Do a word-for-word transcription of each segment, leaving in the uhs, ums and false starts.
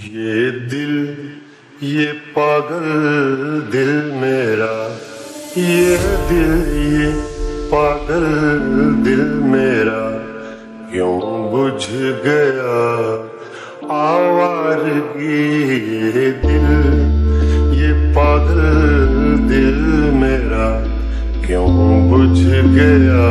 ये दिल, ये पागल दिल मेरा, ये दिल, ये पागल दिल मेरा क्यों बुझ गया आवारगी। ये दिल, ये पागल दिल मेरा क्यों बुझ गया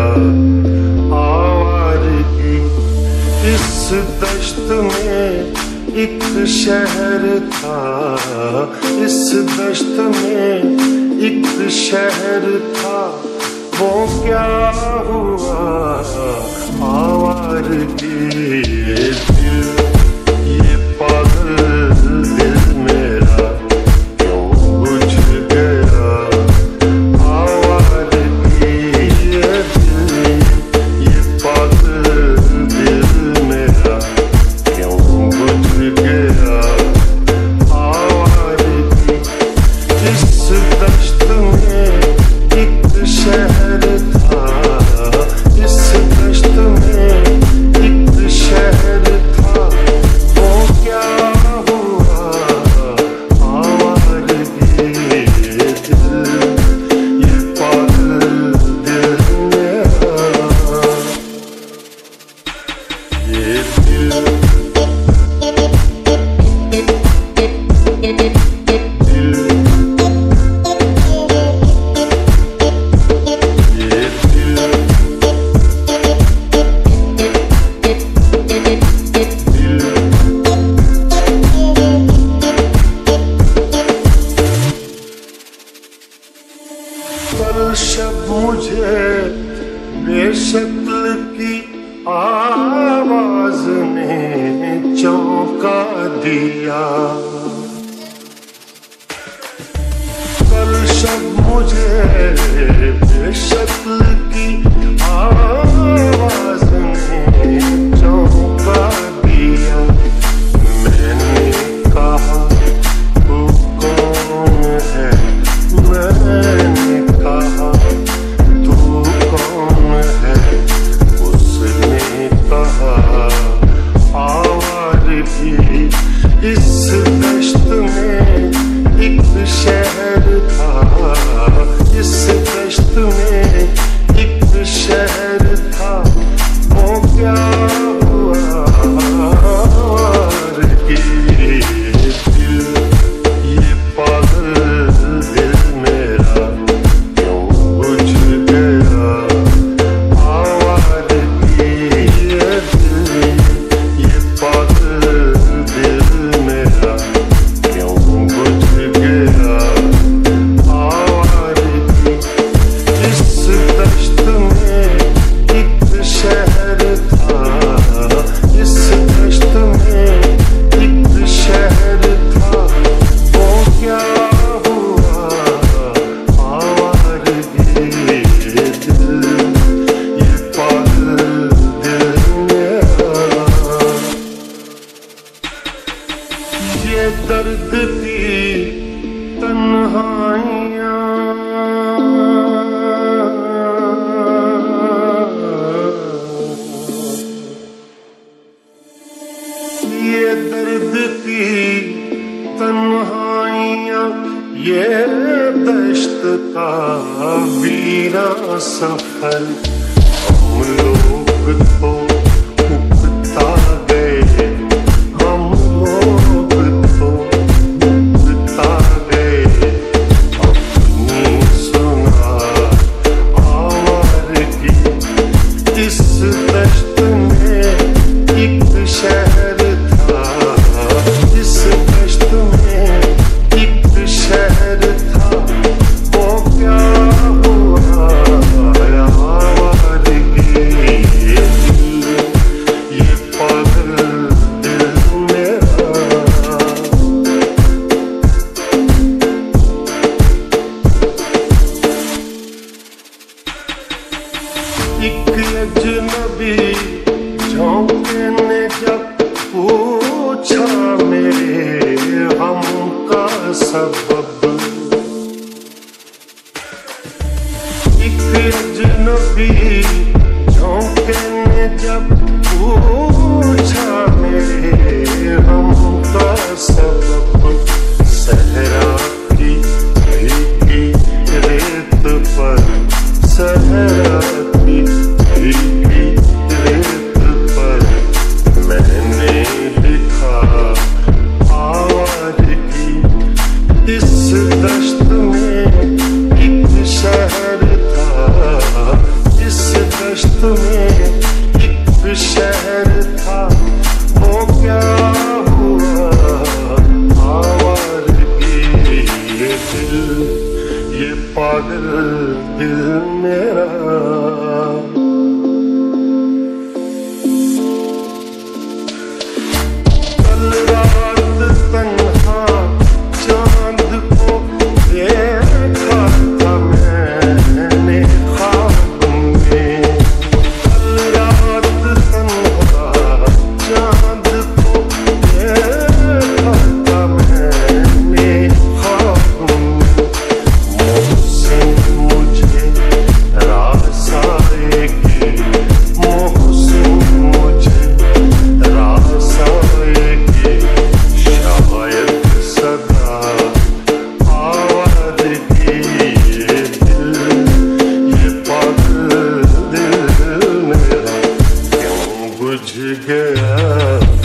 आवारगी। इस दश्त में एक शहर था, इस दश्त में एक शहर था, वो क्या हुआ आवारगी। ये दिल, ये पागल दिल मेरा क्यों बुझ गया आवारगी। ये दिल, ये पागल दिल मेरा क्यों बुझ गया आवारगी। इस दश्त में एक शहर था, इस दश्त में एक शहर था, वो क्या हुआ आवारगी। ये दिल, ये पागल दिल मेरा, ये दिल, कल शब मुझे बेशक्ल की आवाज ने चौंका दिया। कल शब मुझे बेशक्ल की आवाज ने चौंका दिया। मैंने कहा तू कौन है, मैंने कहा तू कौन है, उसने कहा आवारगी। इस दश्त में एक शहर था, इस दश्त में एक शहर था, वो क्या हुआ आवारगी। ये दिल, ये पागल दिल मेरा क्यों बुझ गया आवारगी। ये दिल, ये पागल दिल मेरा क्यों बुझ गया आवारगी। इस दश्त में एक शहर था, इस दश्त में एक शहर था, वो क्या हुआ आवारगी। ये दिल, ये पागल दिल मेरा, ये दर्द की तन्हाइयाँ, ये दर्द की तन्हाइयाँ, ये दश्त का वीरा सफर। हम लोग तो उकता गए, हम लोग तो उकता गए, अपनी सुना आवारगी। इस दश्त में एक शहर था, इस दश्त में एक शहर था, वो क्या हुआ आवारगी। ये दिल, ये पागल दिल मेरा, एक अजनबी झोंके ने जब पूछा मेरे हम का सबब। एक अजनबी झोंके ने जब पूछा मेरे हम का सबब सहरा की भीगी रेत पर, सहरा की भीगी रेत पर मैंने लिखा आवाज़गी। इस दश्त में एक शहर था, इस दश्त में एक शहर था, वो क्या हुआ आवाज़गी। ये दिल, ये पागल दिल मेरा, कल रात तन्हा चांद को देखा था मैंने ख्वाब में। कल रात तन्हा चांद को देखा था मैंने ख्वाब में। मोहसिन मुझे रास आएगी, मोहसिन मुझे रास आएगी, शायद सदा आवाज़गी। ये दिल, ये पागल दिल मेरा क्यों बुझ गया।